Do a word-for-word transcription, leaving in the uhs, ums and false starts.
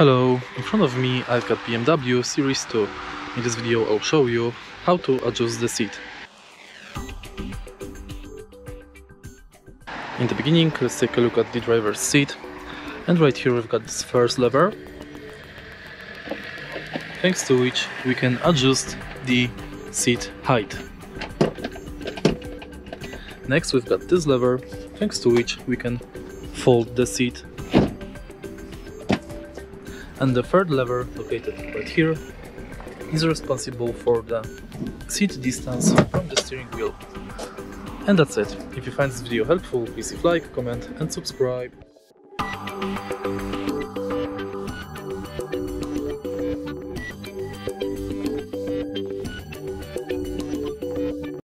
Hello, in front of me I've got B M W Series two. In this video I'll show you how to adjust the seat. In the beginning, let's take a look at the driver's seat. And right here we've got this first lever, thanks to which we can adjust the seat height. Next we've got this lever, thanks to which we can fold the seat. And the third lever, located right here, is responsible for the seat distance from the steering wheel. And that's it. If you find this video helpful, please leave a like, comment and subscribe.